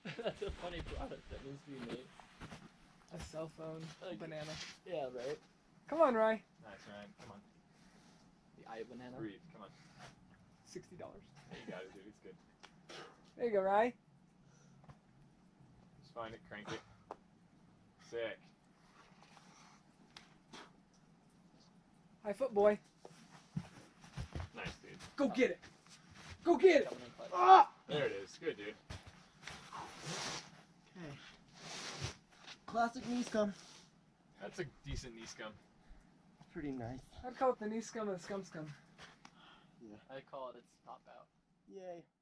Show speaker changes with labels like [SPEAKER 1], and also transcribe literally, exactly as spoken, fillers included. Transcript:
[SPEAKER 1] That's a funny product that needs to be made.
[SPEAKER 2] A cell phone
[SPEAKER 1] Like,
[SPEAKER 2] banana.
[SPEAKER 1] Yeah, right?
[SPEAKER 2] Come on, Rye.
[SPEAKER 3] Nice, Ryan. Come on.
[SPEAKER 1] The eye banana.
[SPEAKER 3] Breathe. Come on.
[SPEAKER 2] Sixty dollars.
[SPEAKER 3] There you got it, dude. It's good.
[SPEAKER 2] There you go, Rye.
[SPEAKER 3] Just find it, crank it. Sick.
[SPEAKER 2] Hi, foot boy.
[SPEAKER 3] Nice, dude.
[SPEAKER 2] Go get it. Go get it.
[SPEAKER 1] Coming in clutch.
[SPEAKER 2] Ah!
[SPEAKER 3] There it is. Good, dude.
[SPEAKER 4] Okay. Classic knee scum.
[SPEAKER 3] That's a decent knee scum.
[SPEAKER 4] Pretty nice.
[SPEAKER 2] I'd call it the knee scum of the scum scum.
[SPEAKER 4] Yeah.
[SPEAKER 1] I call it its top out.
[SPEAKER 4] Yay.